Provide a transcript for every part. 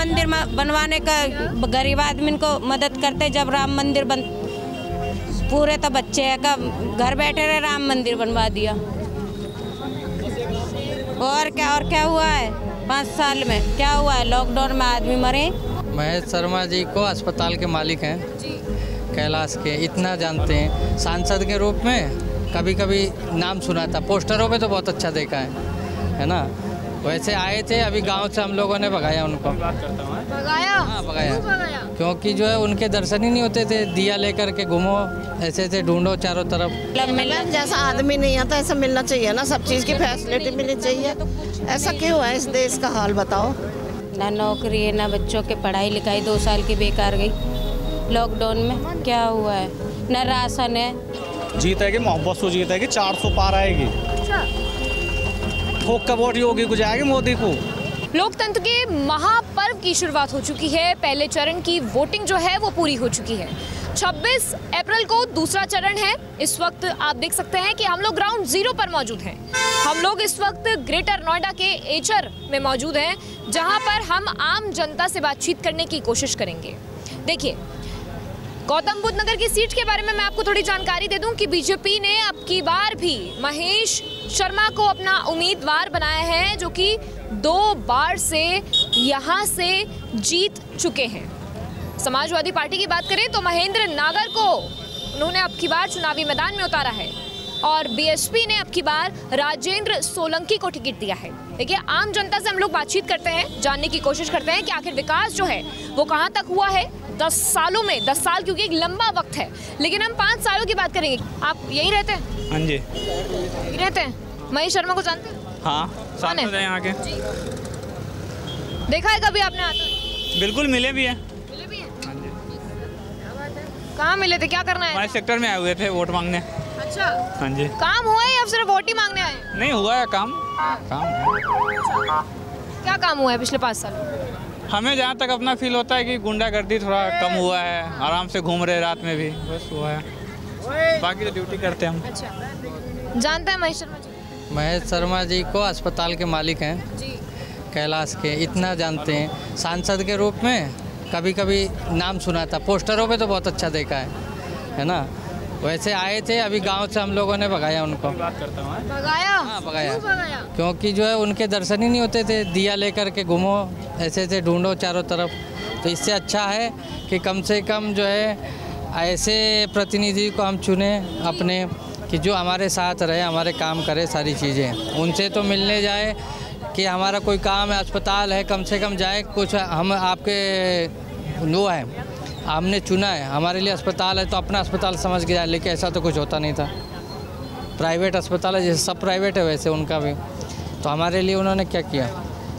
मंदिर बनवाने का गरीब आदमी को मदद करते, जब राम मंदिर बन पूरे तो बच्चे है का घर बैठे रहे, राम मंदिर बनवा दिया। और क्या हुआ है 5 साल में, क्या हुआ है? लॉकडाउन में आदमी मरे। महेश शर्मा जी को अस्पताल के मालिक हैं कैलाश के, इतना जानते हैं। सांसद के रूप में कभी कभी नाम सुना था, पोस्टरों पे तो बहुत अच्छा देखा है ना। वैसे आए थे, अभी गांव से हम लोगों ने भगाया उनको। भगाया? हाँ भगाया, भगाया? क्योंकि जो है उनके दर्शन ही नहीं होते थे। दिया लेकर के घूमो, ऐसे ढूंढो चारों तरफ। मिलन जैसा आदमी नहीं आता, ऐसा मिलना चाहिए ना, सब चीज़ की फैसिलिटी मिलनी चाहिए। ऐसा क्यों है इस देश का हाल, बताओ। ना नौकरी है, ना बच्चों की पढ़ाई लिखाई 2 साल की बेकार गई लॉकडाउन में। क्या हुआ है? ना राशन है। जीतेगी मोहब्बत से, जीतेगी 400 पार आएगी। ठोक का वोट योगी को जाएगी, मोदी को। लोकतंत्र के महापर्व की शुरुआत हो चुकी है। पहले चरण की वोटिंग जो है वो पूरी हो चुकी है। 26 अप्रैल को दूसरा चरण है। इस वक्त आप देख सकते हैं कि हम लोग ग्राउंड जीरो पर मौजूद हैं। हम लोग इस वक्त ग्रेटर नोएडा के एचर में मौजूद हैं, जहां पर हम आम जनता से बातचीत करने की कोशिश करेंगे। देखिए, गौतम बुद्ध नगर की सीट के बारे में मैं आपको थोड़ी जानकारी दे दूं कि बीजेपी ने अब की बार भी महेश शर्मा को अपना उम्मीदवार बनाया है, जो कि 2 बार से यहां से जीत चुके हैं। समाजवादी पार्टी की बात करें तो महेंद्र नागर को उन्होंने अब की बार चुनावी मैदान में उतारा है, और बीएसपी ने अब की बार राजेंद्र सोलंकी को टिकट दिया है। देखिए, आम जनता से हम लोग बातचीत करते हैं, जानने की कोशिश करते हैं कि आखिर विकास जो है वो कहां तक हुआ है 10 सालों में। 10 साल क्योंकि एक लंबा वक्त है, लेकिन हम 5 सालों की बात करेंगे। आप यही रहते हैं? हाँ जी, यही रहते हैं। महेश शर्मा को जानते हैं? हाँ, कौन है? यहाँ के देखा है कभी आपने आते हुए? बिल्कुल मिले भी है। मिले भी हैं? हाँ जी। कहाँ मिले थे, क्या करना है? हमारे सेक्टर में आए हुए थे वोट मांगने। अच्छा, हाँ जी। काम हुआ है या सिर्फ वोट ही मांगने आए? नहीं हुआ है काम। क्या काम हुआ है पिछले 5 साल में? हमें जहाँ तक अपना फील होता है कि गुंडागर्दी थोड़ा कम हुआ है, आराम से घूम रहे रात में भी, बस हुआ है। बाकी तो ड्यूटी करते हैं हम। अच्छा, जानते हैं महेश शर्मा जी? महेश शर्मा जी को अस्पताल के मालिक हैं जी। कैलाश के, इतना जानते हैं। सांसद के रूप में कभी कभी नाम सुना था, पोस्टरों पे तो बहुत अच्छा देखा है ना। वैसे आए थे, अभी गांव से हम लोगों ने भगाया उनको। भगाया? हाँ भगाया, क्यों भगाया? क्योंकि जो है उनके दर्शन ही नहीं होते थे। दिया लेकर के घूमो, ऐसे ढूंढो चारों तरफ। तो इससे अच्छा है कि कम से कम जो है ऐसे प्रतिनिधि को हम चुने अपने, कि जो हमारे साथ रहे, हमारे काम करे सारी चीज़ें। उनसे तो मिलने जाए कि हमारा कोई काम है, अस्पताल है, कम से कम जाए कुछ। हम आपके वो है, हमने चुना है, हमारे लिए अस्पताल है तो अपना अस्पताल समझ के जाए, लेकिन ऐसा तो कुछ होता नहीं था। प्राइवेट अस्पताल है, जैसे सब प्राइवेट है वैसे उनका भी। तो हमारे लिए उन्होंने क्या किया?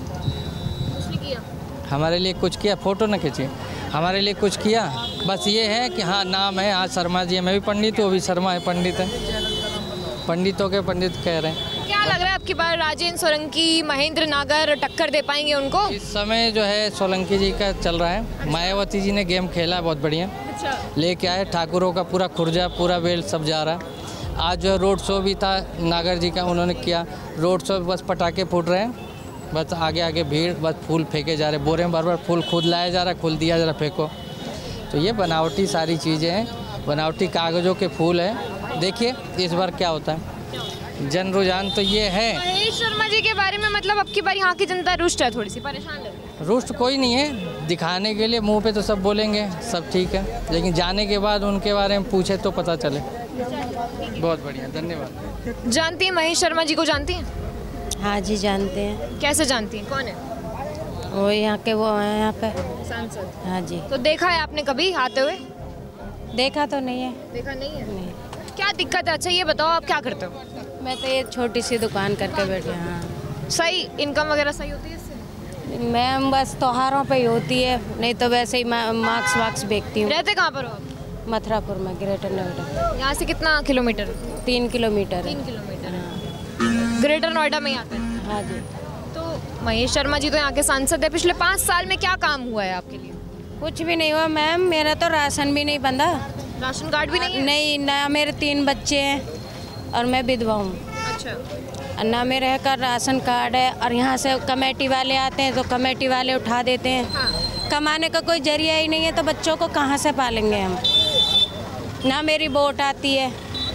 कुछ नहीं किया। हमारे लिए कुछ किया? फोटो न खींची, हमारे लिए कुछ किया? बस ये है कि हाँ नाम है, हाँ शर्मा जी है। मैं भी पंडित हूँ, वो भी शर्मा है, पंडित है। पंडितों के पंडित कह रहे हैं। क्या लग रहा है आपकी बार राजेंद्र सोलंकी, महेंद्र नागर टक्कर दे पाएंगे उनको? इस समय जो है सोलंकी जी का चल रहा है। मायावती जी ने गेम खेला है बहुत बढ़िया, लेके आए ठाकुरों का पूरा खुर्जा, पूरा बेल सब जा रहा है। आज जो रोड शो भी था नागर जी का, उन्होंने किया रोड शो। बस पटाखे फूट रहे हैं, बस आगे आगे भीड़, बस फूल फेंके जा रहे, बोरे में बार बार फूल खुद लाया जा रहा है, खुद दिया जा रहा, फेंको। तो ये बनावटी सारी चीज़ें हैं, बनावटी कागज़ों के फूल हैं। देखिए इस बार क्या होता है। जन रुझान तो ये है। महेश शर्मा जी के बारे में मतलब अब की बार यहाँ की जनता रुष्ट है, थोड़ी सी परेशान लग रही है। रुष्ट कोई नहीं है, दिखाने के लिए मुंह पे तो सब बोलेंगे सब ठीक है, लेकिन जाने के बाद उनके बारे में पूछे तो पता चले। बहुत बढ़िया, धन्यवाद। जानती हैं महेश शर्मा जी को? जानती हैं? हाँ जी जानते हैं। कैसे जानती हैं? कौन है वो यहाँ के, वो हैं यहाँ पे सांसद? हाँ जी। तो देखा है आपने कभी आते हुए? देखा तो नहीं है। देखा नहीं है? नहीं। क्या दिक्कत है? अच्छा ये बताओ, आप क्या करते हो? मैं तो ये छोटी सी दुकान करके बैठी हूँ। हाँ। सही इनकम वगैरह सही होती है इससे? मैम बस त्योहारों पे ही होती है, नहीं तो वैसे ही मार्क्स वाक्स बेचती हूँ। रहते कहाँ पर हो आप? मथुरापुर में, ग्रेटर नोएडा। यहाँ से कितना किलोमीटर? 3 किलोमीटर। 3 किलोमीटर है। ग्रेटर नोएडा में ही आते हैं? हाँ जी। तो महेश शर्मा जी तो यहाँ के सांसद है। पिछले 5 साल में क्या काम हुआ है आपके लिए? कुछ भी नहीं हुआ मैम, मेरा तो राशन भी नहीं बंधा। राशन कार्ड भी नहीं है? नहीं ना, मेरे 3 बच्चे हैं और मैं विधवा हूँ। अच्छा। ना मेरे का राशन कार्ड है, और यहाँ से कमेटी वाले आते हैं तो कमेटी वाले उठा देते हैं। हाँ। कमाने का कोई जरिया ही नहीं है तो बच्चों को कहाँ से पालेंगे हम। ना मेरी वोट आती है,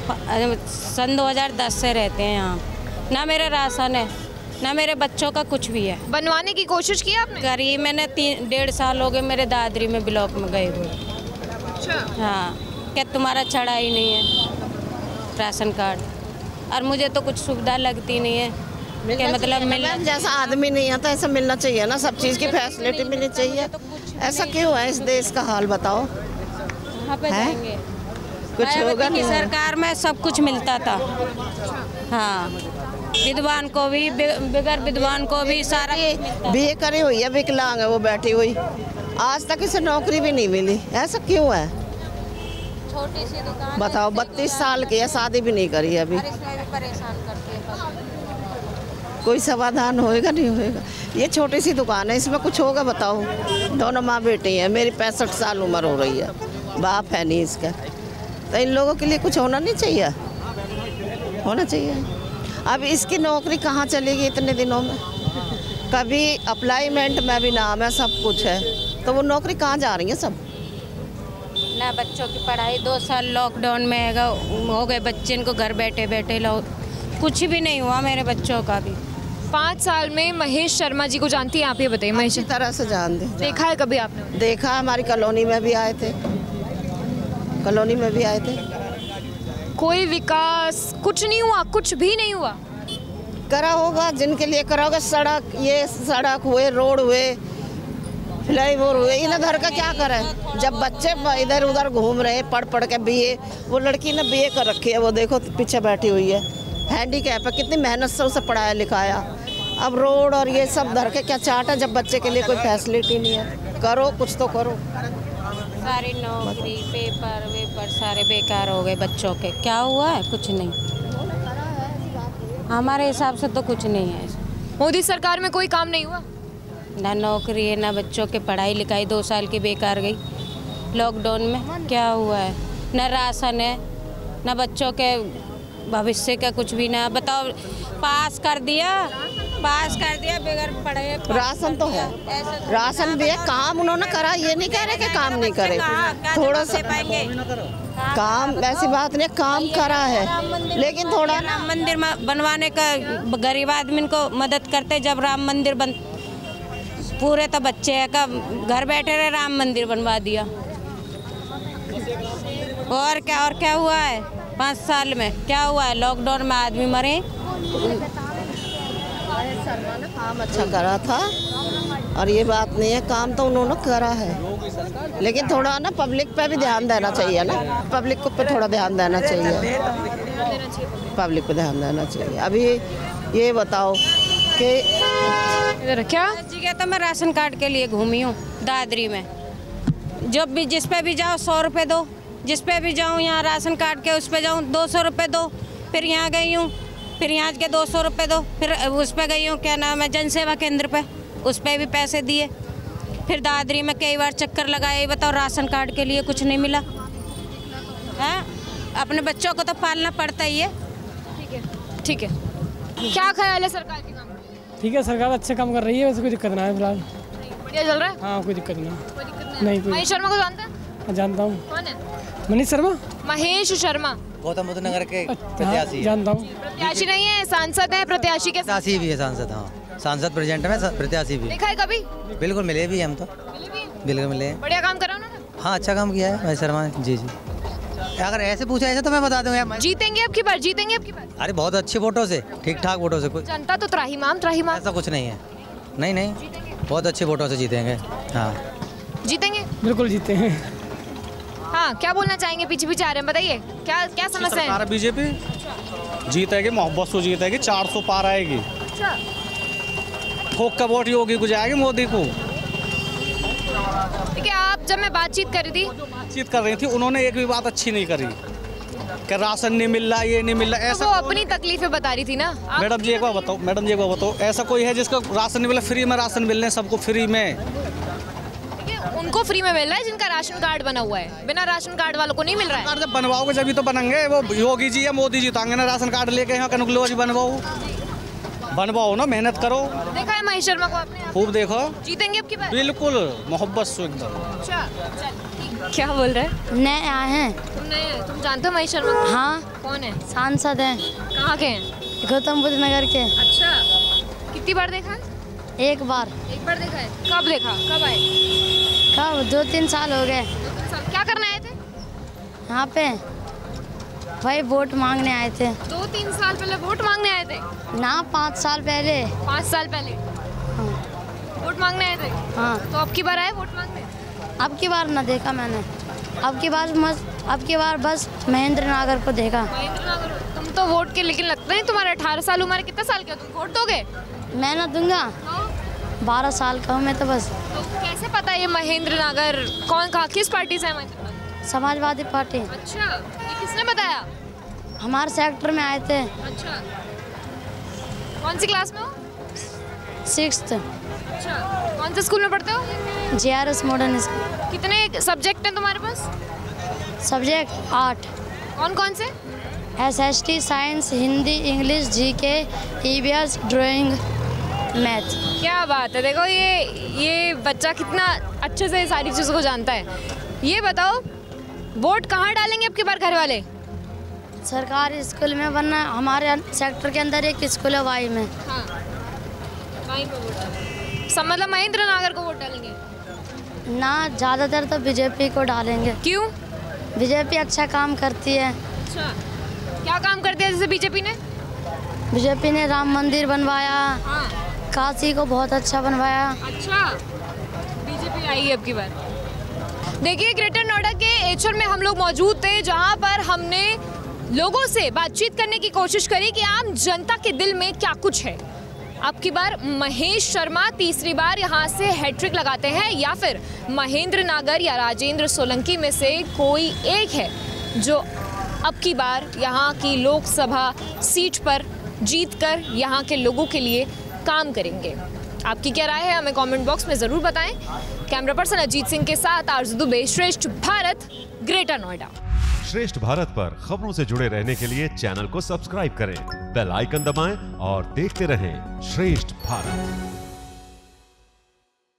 सन 2010 से रहते हैं यहाँ, ना मेरा राशन है, ना मेरे बच्चों का कुछ भी है। बनवाने की कोशिश की आपने? करी मैंने 3-1.5 साल हो गए मेरे दादरी में ब्लॉक में गए हुए। अच्छा। हाँ, क्या तुम्हारा चढ़ा ही नहीं है राशन कार्ड, और मुझे तो कुछ सुविधा लगती नहीं है कि मतलब मैम जैसा आदमी नहीं आता ऐसा मिलना चाहिए ना, सब चीज़ की फैसिलिटी मिलनी चाहिए। ऐसा क्यों है इस देश का हाल बताओ? कहाँ पे जाएंगे? कुछ होगा की नहीं। सरकार में सब कुछ मिलता था। हाँ, विधवान को भी, बगैर विधवान को भी सारा बीए करी हुई है, विकलांग है वो बैठी हुई, आज तक इसे नौकरी भी नहीं मिली। ऐसा क्यों है छोटी सी दुकान बताओ? 32 साल की है, शादी भी नहीं करी अभी। इसमें भी परेशान करती है। कोई समाधान होएगा नहीं होएगा? ये छोटी सी दुकान है, इसमें कुछ होगा बताओ? दोनों माँ बेटी हैं, मेरी 65 साल उम्र हो रही है, बाप है नहीं इसका, तो इन लोगों के लिए कुछ होना नहीं चाहिए? होना चाहिए। अब इसकी नौकरी कहाँ चलेगी इतने दिनों में? कभी अप्लाईमेंट में भी नाम है, सब कुछ है, तो वो नौकरी कहाँ जा रही है सब? ना बच्चों की पढ़ाई 2 साल लॉकडाउन में हो गए बच्चे, इनको घर बैठे बैठे कुछ भी नहीं हुआ मेरे बच्चों का भी। 5 साल में महेश शर्मा जी को जानती हैं आप? ये बताइए। महेश अच्छी तरह से जान दे। देखा है कभी आपने? देखा, हमारी कॉलोनी में भी आए थे, कॉलोनी में भी आए थे। कोई विकास कुछ नहीं हुआ, कुछ भी नहीं हुआ। करा होगा जिनके लिए करा होगा, सड़क, ये सड़क हुए, रोड हुए, फ्लाईओवर हुए, इन घर का क्या करे? जब बच्चे इधर उधर घूम रहे पढ़ पढ़ के बीए, वो लड़की ने बीए कर रखी है, वो देखो पीछे बैठी हुई है, हैंडीकैप है, कितनी मेहनत से उसे पढ़ाया लिखाया। अब रोड और ये सब धर के क्या चाट है जब बच्चे के लिए कोई फैसिलिटी नहीं है? करो कुछ तो करो। सारी नौकरी, पेपर वेपर सारे बेकार हो गए बच्चों के। क्या हुआ है? कुछ नहीं, हमारे हिसाब से तो कुछ नहीं है। मोदी सरकार में कोई काम नहीं हुआ? ना नौकरी है, ना बच्चों की पढ़ाई लिखाई 2 साल की बेकार गई लॉकडाउन में। क्या हुआ है? ना राशन है, ना बच्चों के भविष्य का कुछ भी ना। बताओ, पास कर दिया बगैर पढ़े। राशन तो है, राशन भी है, काम उन्होंने करा, ये नहीं कह रहे कि काम नहीं करे। थोड़ा सा काम, ऐसी बात नहीं, काम करा है, लेकिन थोड़ा राम मंदिर बनवाने का गरीब आदमी को मदद करते। जब राम मंदिर बन पूरे तो बच्चे है का घर बैठे रहे, राम मंदिर बनवा दिया। और क्या हुआ है 5 साल में? क्या हुआ है? लॉकडाउन में आदमी मरे। काम अच्छा करा था, और ये बात नहीं है, काम तो उन्होंने करा है, लेकिन थोड़ा ना पब्लिक पे भी ध्यान देना चाहिए ना, पब्लिक को पे थोड़ा ध्यान देना चाहिए, पब्लिक पे ध्यान देना चाहिए। अभी ये बताओ कि क्या जगह तो मैं राशन कार्ड के लिए घूमी हूँ दादरी में, जब भी जिस पे भी जाओ 100 रुपये दो, जिस पे भी जाऊँ यहाँ राशन कार्ड के उस पे जाऊँ 200 रुपये दो, फिर यहाँ गई हूँ फिर यहाँ के 200 रुपये दो, फिर उस पे गई हूँ क्या नाम है जनसेवा केंद्र पे, उस पे भी पैसे दिए, फिर दादरी में कई बार चक्कर लगाए। बताओ, राशन कार्ड के लिए कुछ नहीं मिला है? अपने बच्चों को तो पालना पड़ता ही है। ठीक है। क्या ख्याल है सरकार के काम? ठीक है, सरकार अच्छे काम कर रही है, वैसे कोई दिक्कत ना है फिलहाल। बढ़िया चल रहा है? हाँ, कोई दिक्कत नहीं। कोई दिक्कत नहीं। कोई। महेश शर्मा को जानते हैं? जानता हूँ। कौन है? मनीष शर्मा। महेश शर्मा गौतम बुद्ध नगर के प्रत्याशी है। जानता हूँ। प्रत्याशी नहीं है, सांसद है। प्रत्याशी के प्रत्याशी भी है, सांसद। हाँ, सांसद प्रेजेंट में, प्रत्याशी भी। देखा है कभी? बिल्कुल मिले भी हम तो, बिल्कुल मिले हैं। बढ़िया काम करा उन्होंने। हाँ, अच्छा काम किया है महेश शर्मा ने। जी। अगर ऐसे पूछा ऐसे तो मैं बता दूंगा। जीतेंगे अब की बार, जीतेंगे अब की बार। अरे बहुत अच्छे वोटों से, ठीक ठाक वोटों से। कुछ जनता तो त्राहिमाम। ऐसा कुछ नहीं है। नहीं, बहुत अच्छे वोटों से जीतेंगे। हाँ, जीतेंगे, बिल्कुल जीते हैं। हाँ, क्या बोलना चाहेंगे? पीछे आ रहे हैं, बताइए क्या समस्या है? बीजेपी जीतेगी, मोहब्बत से जीतेगी, 400 पार आएगी। ठोक का वोट योगी को जाएगी, मोदी को। ठीक है, आप जब मैं बातचीत कर रही थी उन्होंने एक भी बात अच्छी नहीं करी कि राशन नहीं मिल रहा, ये नहीं मिल रहा। ऐसा वो अपनी तकलीफें बता रही थी ना। मैडम जी एक बार बताओ, ऐसा कोई है जिसका राशन नहीं मिला? फ्री में राशन मिल रहे हैं सबको, फ्री में। उनको फ्री में मिल रहा है जिनका राशन कार्ड बना हुआ है, बिना राशन कार्ड वालों को नहीं मिल रहा है। जब बनवाओगे जब तो बनेंगे। वो योगी जी या मोदी जी तो आएंगे ना राशन कार्ड लेके यहाँ कनुकलो जी बनवाओ। बनवाओ ना, मेहनत करो। देखा है महेश शर्मा को आपने? खूब देखो। जीतेंगे अब की बार? बिल्कुल मोहब्बत से एकदम। अच्छा क्या बोल रहे हैं? नए आए हैं। तुम नए हैं? तुम जानते हो महेश शर्मा को? हाँ। कौन है? सांसद हैं। कहाँ के हैं? गौतम बुद्ध नगर के। अच्छा कितनी बार देखा है? एक बार देखा है। कब देखा? कब आए? कब 2-3 साल हो गए। क्या करने आए थे यहाँ पे? भाई वोट मांगने आए थे। 2-3 साल पहले वोट मांगने आए थे? ना 5 साल पहले। 5 साल पहले वोट मांगने आए थे? हाँ। तो अब की बार आए वोट मांगने? अब की बार ना देखा मैंने। अब की बार बस महेंद्र नागर को देखा। महेंद्र नागर। तुम तो वोट के लेकिन लगता है तुम्हारे 18 साल उम्र है। कितने साल के हो तुम? वोट दोगे? मैं ना दूंगा। 12 साल का हूँ मैं तो बस। तो कैसे पता ये महेंद्र नागर कौन कहा किस पार्टी से है? महेंद्र नागर समाजवादी पार्टी। अच्छा ये किसने बताया? हमारे सेक्टर में आए थे। अच्छा कौन सी क्लास में हो? 6th। अच्छा कौन से स्कूल में पढ़ते हो? JRS modern school. कितने सब्जेक्ट हैं तुम्हारे पास? सब्जेक्ट 8। कौन कौन से? SST, science, Hindi, English, GK, EVS, drawing, math. क्या बात है। देखो ये बच्चा कितना अच्छे से सारी चीज़ों को जानता है। ये बताओ वोट कहाँ डालेंगे अब की बार घर वाले? सरकारी स्कूल में, वरना हमारे सेक्टर के अंदर एक स्कूल है वाई में। हाँ वहीं पे वोट डालेंगे। सब मतलब महेंद्र नागर को वोट डालेंगे? ना ज़्यादातर तो बीजेपी को डालेंगे। क्यों? बीजेपी अच्छा काम करती है। अच्छा क्या काम कर दिया जैसे बीजेपी ने? बीजेपी ने राम मंदिर बनवाया। हाँ। काशी को बहुत अच्छा बनवाया। अच्छा बीजेपी आई है अब की बार। देखिए ग्रेटर नोएडा के एचर में हम लोग मौजूद थे, जहां पर हमने लोगों से बातचीत करने की कोशिश करी कि आम जनता के दिल में क्या कुछ है। अब की बार महेश शर्मा तीसरी बार यहां से हैट्रिक लगाते हैं या फिर महेंद्र नागर या राजेंद्र सोलंकी में से कोई एक है जो अब की बार यहां की लोकसभा सीट पर जीतकर यहां के लोगों के लिए काम करेंगे। आपकी क्या राय है हमें कमेंट बॉक्स में ज़रूर बताएं। कैमरा पर्सन अजीत सिंह के साथ आरजू दुबे, श्रेष्ठ भारत, ग्रेटर नोएडा। श्रेष्ठ भारत पर खबरों से जुड़े रहने के लिए चैनल को सब्सक्राइब करें, बेल आइकन दबाएं और देखते रहें श्रेष्ठ भारत।